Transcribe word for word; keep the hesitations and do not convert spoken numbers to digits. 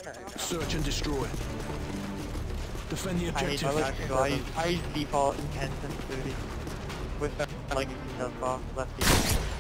Search and destroy. Defend the I hate objective. that. I use, I use default intense and booty with the like the box lefty.